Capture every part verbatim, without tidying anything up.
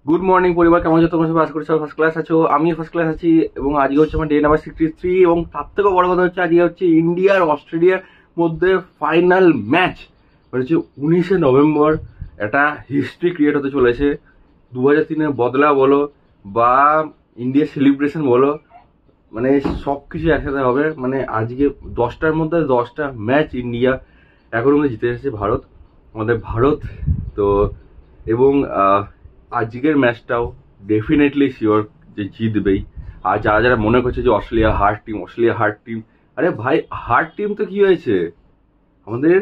Good morning পরিবার, কেমন আছো তোমরা? সবাই আশা করি সবাই ফার্স্ট ক্লাস আছো। আমি ফার্স্ট ক্লাস আছি এবং আজকে হচ্ছে আমার ডে নাম্বার সিক্সটি থ্রি এবং তার থেকে বড় কথা হচ্ছে আজকে হচ্ছে ইন্ডিয়া আর অস্ট্রেলিয়ার মধ্যে ফাইনাল ম্যাচ। মানে হচ্ছে উনিশে নভেম্বর একটা হিস্ট্রি ক্রিয়েট হতে চলেছে। দু হাজার তিনের বদলা বলো বা ইন্ডিয়া সেলিব্রেশন বলো, মানে সব কিছু একসাথে হবে। মানে আজকে দশটার মধ্যে দশটা ম্যাচ ইন্ডিয়া এখন মধ্যে জিতে এসেছে ভারত, আমাদের ভারত। তো এবং আজকের ম্যাচটাও ডেফিনেটলি শিওর যে জিতবেই। আর যারা যারা মনে করছে যে Australia hard team, Australia hard team, আরে ভাই হার্ড টিম তো কি হয়েছে, আমাদের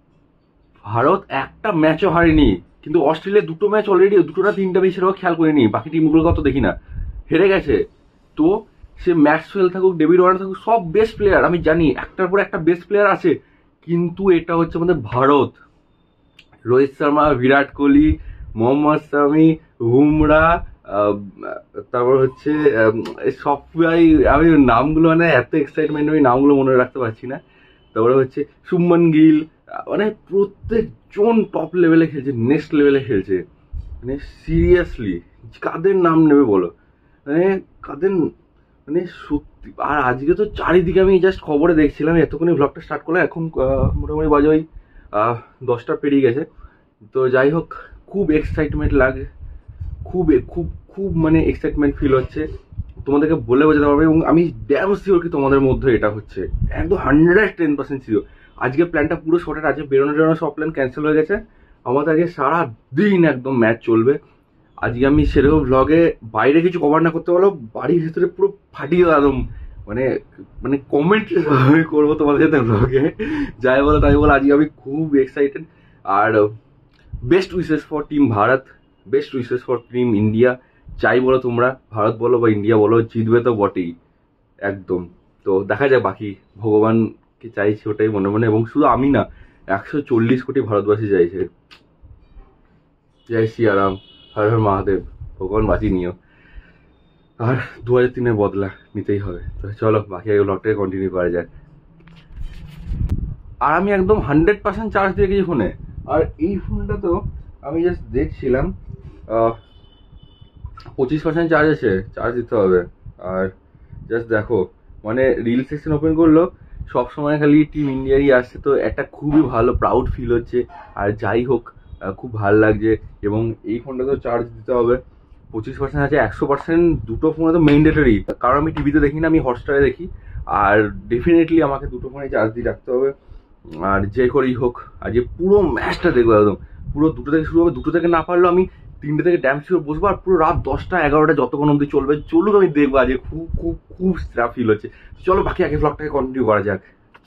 ভারত একটা ম্যাচও হারেনি, কিন্তু অস্ট্রেলিয়া দুটো ম্যাচ অলরেডি, দুটো না তিনটা ম্যাচ সেটাও খেয়াল করিনি, বাকি টিমগুলো কত দেখি না হেরে গেছে। তো সে ম্যাক্সওয়েল থাকুক, ডেভিড ওয়ার্নার থাকুক, সব বেস্ট প্লেয়ার, আমি জানি একটার পর একটা বেস্ট প্লেয়ার আছে, কিন্তু এটা হচ্ছে আমাদের ভারত। রোহিত শর্মা, বিরাট কোহলি, মোহাম্মদ শামি, বুমরা, তারপর হচ্ছে সবাই, আমি নামগুলো মানে এত এক্সাইটমেন্ট, আমি নামগুলো মনে রাখতে পারছি না। তারপরে হচ্ছে শুভমান গিল, মানে প্রত্যেকজন টপ লেভেলে খেলছে, নেক্সট লেভেলে খেলছে। মানে সিরিয়াসলি কাদের নাম নেবে বলো, মানে কাদের, মানে সত্যি। আর আজকে তো চারিদিকে আমি জাস্ট খবরে দেখছিলাম, এতক্ষণই ব্লগটা স্টার্ট করলাম, এখন মোটামুটি বাজে ওই দশটা পেরিয়ে গেছে। তো যাই হোক, খুব এক্সাইটমেন্ট লাগে, খুব খুব খুব মানে এক্সাইটমেন্ট ফিল হচ্ছে, তোমাদেরকে বলে বোঝাতে পারবে। এবং আমি ড্যাম শিওর কি তোমাদের মধ্যে এটা হচ্ছে একদম হান্ড্রেড টেন পার্সেন্ট শিওর। আজকে প্ল্যানটা পুরো শর্টেড আছে, বেরোনো বেরোনো সব প্ল্যান ক্যান্সেল হয়ে গেছে। আমাদের আজকে সারা দিন একদম ম্যাচ চলবে। আজকে আমি সেরকম ভ্লগে বাইরে কিছু কভার না করতে পারলেও বাড়ির ভিতরে পুরো ফাটিয়ে একদম, মানে মানে কমেন্ট করবো তোমাদের সাথে ভ্লগে, যাই বলো তাই বলো। আজকে আমি খুব এক্সাইটেড। আর best wishes for team Bharat, best wishes for team India. যাই বলো তোমরা, ভারত বলো বা ইন্ডিয়া বলো, জিতবে তো বটেই একদম। তো দেখা যায়, বাকি ভগবানকে চাইছি ওটাই মনে মনে, এবং শুধু আমি না, একশো চল্লিশ কোটি ভারতবাসী চাইছে। জয় সিয়ারাম, হর হর মহাদেব, ভগবান বাঁচিয়ে নিও। আর দু হাজার তিনের বদলা নিতেই হবে। তো চলো বাকি ব্লগটাকে কন্টিনিউ করা যায়। আর আমি একদম হান্ড্রেড পার্সেন্ট চার্জ দিয়ে গেছি ফোনে। আর এই ফোনটা তো আমি জাস্ট দেখছিলাম পঁচিশ পার্সেন্ট চার্জ আছে, চার্জ দিতে হবে। আর জাস্ট দেখো, মানে রিল সেকশন ওপেন করলো, সবসময় খালি টিম ইন্ডিয়ারই আসছে, তো একটা খুবই ভালো প্রাউড ফিল হচ্ছে। আর যাই হোক, খুব ভালো লাগছে। এবং এই ফোনটা তো চার্জ দিতে হবে, পঁচিশ পার্সেন্ট আছে, একশো পার্সেন্ট দুটো ফোনে তো ম্যান্ডেটরি, কারণ আমি টিভিতে দেখি না, আমি হটস্টারে দেখি। আর ডেফিনেটলি আমাকে দুটো ফোনে চার্জ দিয়ে রাখতে হবে। আর যে করেই হোক আজকে পুরো ম্যাচটা দেখবো একদম, পুরো দুটো থেকে শুরু হবে, দুটো থেকে না পারলেও আমি তিনটে থেকে ড্যাম শিওর বসবো, আর পুরো রাত দশটা এগারোটা যতক্ষণ অব্দি চলবে চলুক, আমি দেখবো। আজকে খুব খুব খুব সেরা ফিল হচ্ছে। চলো বাকি আগে ব্লগটাকে কন্টিনিউ করা যাক।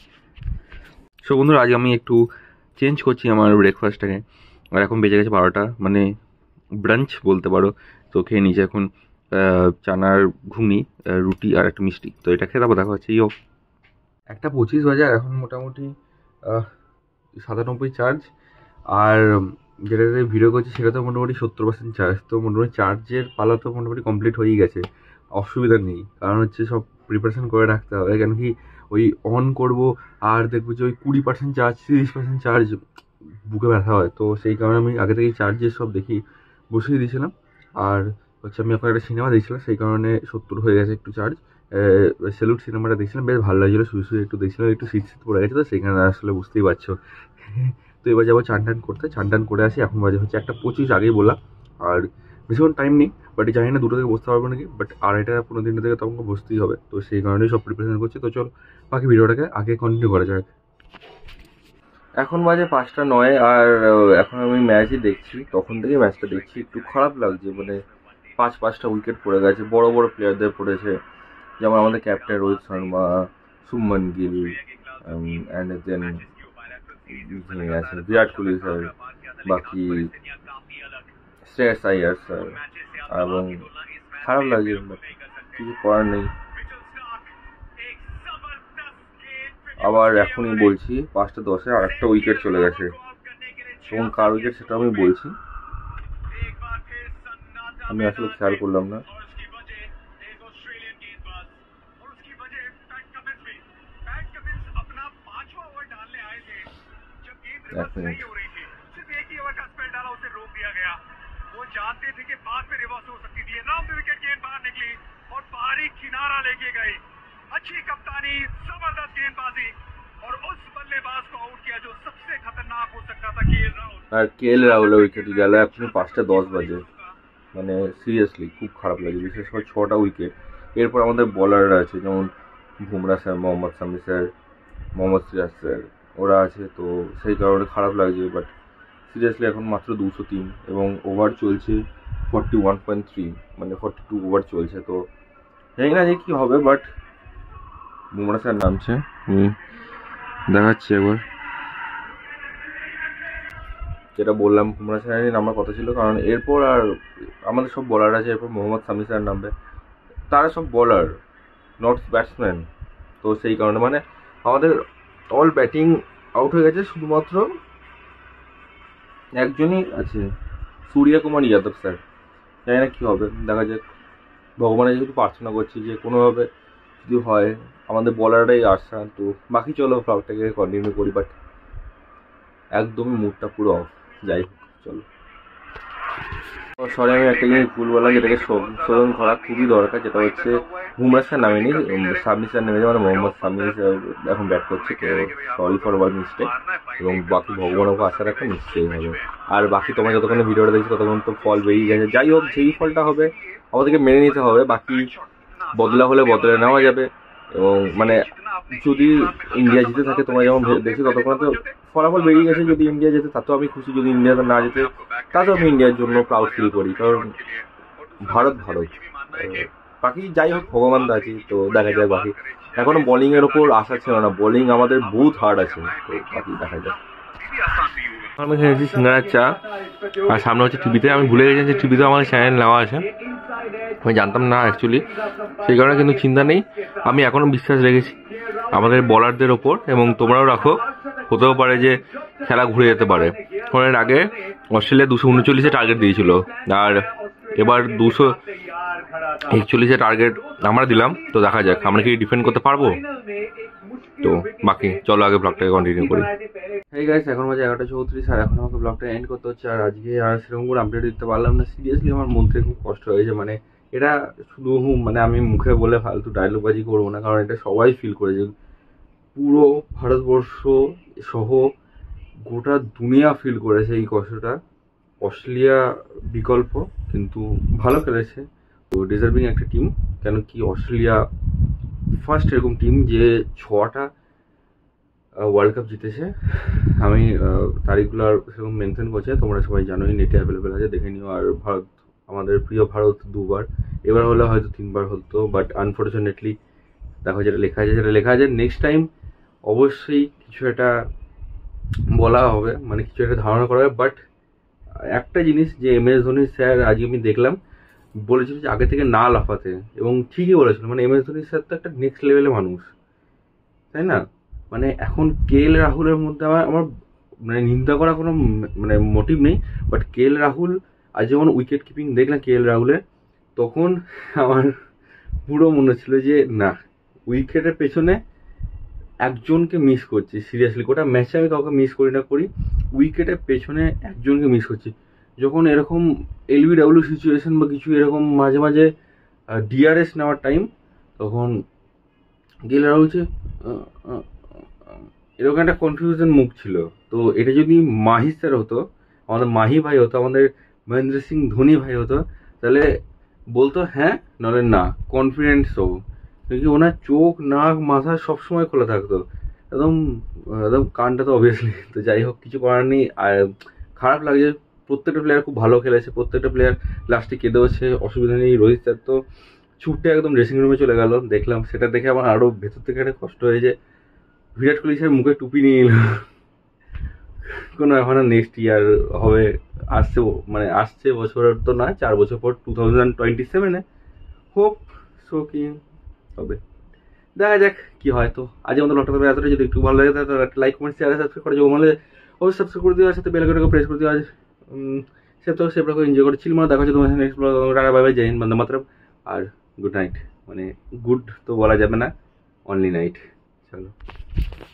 সো বন্ধুরা, আজকে আমি একটু চেঞ্জ করছি আমার ব্রেকফাস্টটাকে। আর এখন বেজে গেছে বারোটা, মানে ব্রাঞ্চ বলতে পারো। তো খেয়ে নিয়েছি এখন চানার ঘুগনি, রুটি আর একটা মিষ্টি। তো এটা খেয়ে তারপর দেখা হচ্ছে। ইও একটা পঁচিশ বাজে, আর এখন মোটামুটি সাতানব্বই চার্জ। আর যেটাতে ভিডিও করছি সেটা তো মোটামুটি সত্তর পার্সেন্ট চার্জ। তো মোটামুটি চার্জের পালা তো মোটামুটি কমপ্লিট হয়েই গেছে, অসুবিধা নেই। কারণ হচ্ছে সব প্রিপারেশন করে রাখতে হবে, কেন কি ওই অন করব আর দেখবো যে ওই কুড়ি পার্সেন্ট চার্জ, তিরিশ পার্সেন্ট চার্জ, বুকে ব্যথা হয়। তো সেই কারণে আমি আগে থেকেই চার্জের সব দেখি বসিয়ে দিয়েছিলাম। আর হচ্ছে আমি এখন একটা সিনেমা দেখছিলাম, সেই কারণে সত্তর হয়ে গেছে একটু চার্জ। সেলুট সিনেমাটা দেখছিলাম, বেশ ভালো লাগছিলো, শুয়ে শুয়ে একটু দেখছিলাম, একটু শীত শীত পড়ে গেছে, তো সেইখানে আসলে বুঝতেই পারছো। তো এবার যাবো চান টান করতে, চান টান করে আসি। এখন বাজে হচ্ছে একটা পঁচিশ, আগেই বললাম। আর বেশিক্ষণ টাইম নেই, বাট জানি না দুটো থেকে বসতে পারবো নাকি, বাট আড়াইটা পনেরো তিনটে থেকে তো আমাকে বসতেই হবে। তো সেই কারণেই সব প্রিপারেশন করছি। তো চলো বাকি ভিডিওটাকে আগে কন্টিনিউ করা যাক। এখন বাজে পাঁচটা নয়, আর এখন আমি ম্যাচই দেখছি, তখন থেকে ম্যাচটা দেখছি। একটু খারাপ লাগছে, মানে পাঁচ পাঁচটা উইকেট পড়ে গেছে, বড় বড় প্লেয়ারদের পড়েছে, যেমন আমাদের captain Rohit Sharma, Shubman Gill, and then আছে বিরাট কোহলি স্যার, বাকি শ্রেয়াস আইয়ার স্যার। এবং খারাপ লাগছে, কিছু করার নেই। আবার এখনই বলছি পাঁচটা দশে আর একটা উইকেট চলে গেছে, এবং কার উইকেট সেটা আমি বলছি, আমি আসলে খেয়াল করলাম না। এক মিনিট। वो जानते थे कि बाद में रिवर्स हो सकती थी। नाउ द विकेट गेंद बाहर निकली और बारीक किनारा लेके गए। अच्छी कप्तानी, जबरदस्त गेंदबाजी और उस बल्लेबाज को आउट किया जो सबसे खतरनाक हो सकता था, के एल राहुल। আর কে এল রাহুলের উইকেট গেল এখন পাঁচটা দশ বাজে, মানে সিরিয়াসলি খুব খারাপ লাগে, বিশেষ করে ছটা উইকেট। এরপর আমাদের বলাররা আছে যেমন Bumrah sir, Mohammed Shami sir, Mohammed Siraj sir, ওরা আছে, তো সেই কারণে খারাপ লাগছে। বাট সিরিয়াসলি এখন মাত্র দুশো তিন এবং ওভার চলছে ফর্টি ওয়ান পয়েন্ট থ্রি, মানে ফর্টি টু ওভার চলছে। তো জানি না যে কী হবে, বাট বুমরা স্যার নামছে, হুম দেখাচ্ছি একবার। যেটা বললাম বুমরা স্যারেরই নামার কথা ছিল, কারণ এরপর আর আমাদের সব বলার আছে, এরপর মোহাম্মদ শামি স্যার নামবে। তারা সব বলার, নট ব্যাটসম্যান। তো সেই কারণে মানে আমাদের অল ব্যাটিং আউট হয়ে গেছে, শুধুমাত্র একজনই আছে, সূর্য কুমার যাদব স্যার। জানি না কী হবে, দেখা যাক। ভগবানের যেহেতু প্রার্থনা করছি যে কোনোভাবে যদি হয়, আমাদের বলারটাই আশা। তো বাকি চলো ফ্লগটাকে কন্টিনিউ করি, বাট একদমই মুডটা পুরো অফ। যাই হোক চলো। সরি আমি একটা জিনিস ভুল বললাম, যেটাকে শোধন করা খুবই দরকার, যেটা হচ্ছে বুমরা স্যার নামেনি, শামি স্যার নেমেছে, মানে মোহাম্মদ শামি স্যার এখন ব্যাট করছে। তো সরি ফর ওয়ার মিস্টেক, এবং বাকি ভগবানকে আশা রাখা নিশ্চয়ই হবে। আর বাকি তোমরা যতক্ষণ ভিডিওটা দেখছি ততক্ষণ তো ফল বেরিয়ে গেছে। যাই হোক, যেই ফলটা হবে আমাদেরকে মেনে নিতে হবে, বাকি বদলা হলে বদলে নেওয়া যাবে। এবং মানে যদি ইন্ডিয়া জিতে থাকে, তোমরা যেমন দেখছো ততক্ষণ তো ফলাফল বেরিয়ে গেছে। যদি ইন্ডিয়া যেতে তাতেও আমি খুশি, যদি ইন্ডিয়াতে না যেতে তাতেও আমি ইন্ডিয়ার জন্য প্রাউড ফিল করি, কারণ ভারত ভারত। বাকি যাই হোক, ভগবান তো আছি, তো দেখা যায়। বাকি এখনো বোলিং এর ওপর আশা ছিল না, বোলিং আমাদের বহুত হার্ড আছে, তো বাকি দেখা যায়। আমি খেয়েছি সিঙ্গারার চা, আর সামনে হচ্ছে টিভিতে। আমি ভুলে গেছি যে টিভিতে আমার চ্যানেল নেওয়া আছে, আমি জানতাম না অ্যাকচুয়ালি, সেই কারণে কিন্তু চিন্তা নেই। আমি এখনও বিশ্বাস রেখেছি আমাদের বলারদের ওপর, এবং তোমরাও রাখো। হতেও পারে যে খেলা ঘুরে যেতে পারে। এর আগে অস্ট্রেলিয়া দুশো উনচল্লিশে টার্গেট দিয়েছিল, আর এবার দুশো একচল্লিশে টার্গেট আমরা দিলাম। তো দেখা যাক আমরা কি ডিফেন্ড করতে পারবো। তো বাকি চলো আগে ব্লগটাকে কন্টিনিউ করি। এই গাইস, এখন বাজে এগারোটা চৌত্রিশ, আর এখন আমাকে ব্লগটা এন্ড করতে হচ্ছে। আর আজকে আর সেরকম করে আপডেট দিতে পারলাম না। সিরিয়াসলি আমার মন থেকে খুব কষ্ট হয়েছে। মানে এটা শুধু মানে আমি মুখে বলে ফালতু ডায়লগবাজি করবো না, কারণ এটা সবাই ফিল করেছে। পুরো ভারতবর্ষ সহ গোটা দুনিয়া ফিল করেছে এই কষ্টটা। অস্ট্রেলিয়া বিকল্প, কিন্তু ভালো খেলেছে, তো ডিজার্ভিং একটা টিম। কেন কি অস্ট্রেলিয়া ফার্স্ট এরকম টিম যে ছটা ওয়ার্ল্ড কাপ জিতেছে। আমি তারিখগুলো আর সেরকম মেনশন করছি, তোমরা সবাই জানোই, নেটে অ্যাভেলেবেল আছে, দেখে নিও। আর ভারত, আমাদের প্রিয় ভারত দুবার, এবার হলে হয়তো তিনবার হতো, বাট আনফর্চুনেটলি দেখো যেটা লেখা আছে সেটা লেখা আছে। নেক্সট টাইম অবশ্যই কিছু একটা বলা হবে, মানে কিছু একটা ধারণা করা হবে। বাট একটা জিনিস যে এম এস ধোনি স্যার আজকে আমি দেখলাম বলেছিল যে আগে থেকে না লাফাতে, এবং ঠিকই বলেছিল। মানে এম এস ধোনি স্যার তো একটা নেক্সট লেভেলের মানুষ, তাই না? মানে এখন কে এল রাহুলের মধ্যে আমার আমার মানে নিন্দা করা কোনো মানে মোটিভ নেই, বাট কে এল রাহুল আজ যখন উইকেট কিপিং দেখলাম কে এল রাহুলের, তখন আমার পুরো মনে ছিল যে না, উইকেটের পেছনে একজনকে মিস করছি। সিরিয়াসলি গোটা ম্যাচে আমি কাউকে মিস করি না করি, উইকেটের পেছনে একজনকে মিস করছি। যখন এরকম এলবিডাব্লিউ সিচুয়েশন বা কিছু এরকম মাঝে মাঝে ডিআরএস নেওয়ার টাইম, তখন গেলে হচ্ছে এরকম একটা কনফিউশন মুখ ছিল। তো এটা যদি মাহি স্যার হতো, আমাদের মাহি ভাই হতো, আমাদের মহেন্দ্র সিং ধোনি ভাই হতো, তাহলে বলতো হ্যাঁ নাহলে না, কনফিডেন্স হবো। কিন্তু ওনার চোখ নাক মাথা সবসময় খোলা থাকতো, একদম একদম কানটা তো অবভিয়াসলি। তো যাই হোক, কিছু করার নেই। আর খারাপ লাগছে, প্রত্যেকটা প্লেয়ার খুব ভালো খেলেছে, প্রত্যেকটা প্লেয়ার লাস্টে কেঁদেছে, অসুবিধা নেই। রোহিত স্যার তো ছুটে একদম ড্রেসিং রুমে চলে গেল, দেখলাম। সেটা দেখে আমার আরও ভেতর থেকে একটা কষ্ট হয়েছে। বিরাট কোহলি স্যার মুখে টুপি নিয়ে এলো, কোনো এখন নেক্সট ইয়ার হবে, আসছে মানে আসছে বছর তো না, চার বছর পর টু থাউজেন্ড টোয়েন্টি সেভেনে হোপ সো কি হবে, দেখা যাক কি হয়। তো আজ আমাদের লকটা তবে এতটা, যদি একটু ভালো লাগে তাহলে একটা লাইক কমেন্ট শেয়ার সাবস্ক্রাইব করে যাবো, মানে অবশ্যই সাবস্ক্রাইব করে দেওয়ার সাথে বেল আইকনটাকে প্রেস করে দেওয়া। সে তো সেটা এনজয় করে চিল, মানে দেখা হচ্ছে তোমার next blog. Tata bye bye, জয় হিন্দ, বন্দে মাতরম, আর গুড নাইট। মানে গুড তো বলা যাবে না, অনলি নাইট। চলো।